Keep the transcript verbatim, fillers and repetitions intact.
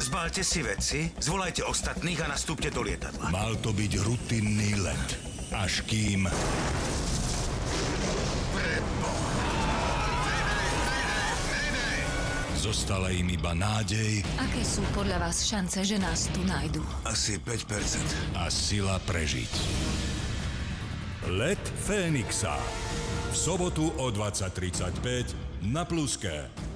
Rozbálte si veci, zvolajte ostatných a nastúpte do lietadla. Mal to byť rutinný let. Až kým... Zostala im iba nádej. Aké sú podľa vás šance, že nás tu nájdu? Asi päť percent. A sila prežiť. Let Fénixa. V sobotu o dvadsať tridsaťpäť na Pluske.